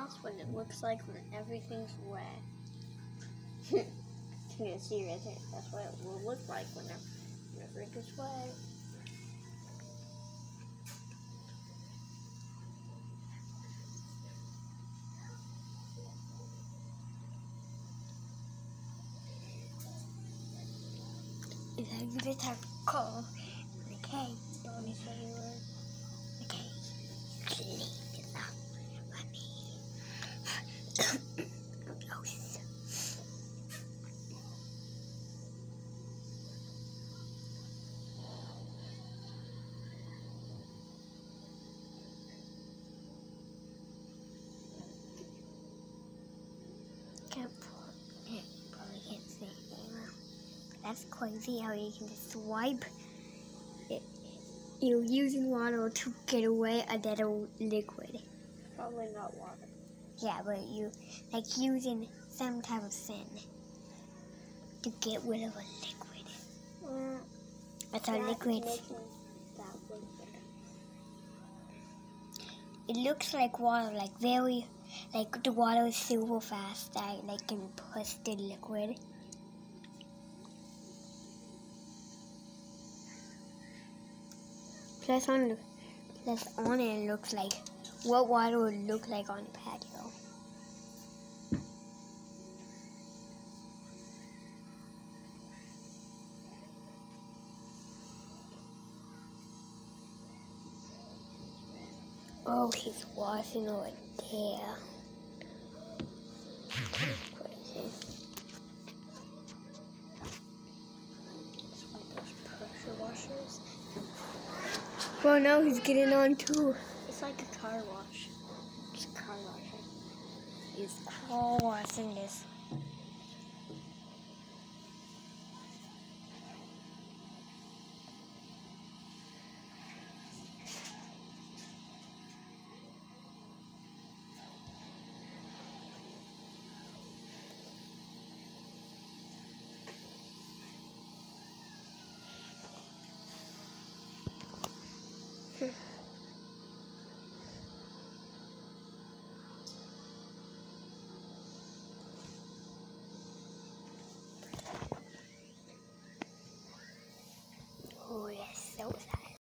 That's what it looks like when everything's wet. You can see right there. That's what it will look like when everything's wet. Is that you just have to call the cake? Let me show you where. Okay. Clean it up. Let me. Gross. Probably can't see it anymore. That's crazy how you can just swipe it. You're using water to get away a dead liquid. Probably not water. Yeah, but you like using some type of sin to get rid of a liquid. That's a liquid. That liquid. It looks like water, like very, like the water is super fast that like can push the liquid. Plus on it looks like what water would look like on the patio. Oh, he's washing over there. Crazy. It's like those pressure washers. Well, now he's getting on too. It's like a car wash. It's car washing. He's car washing this.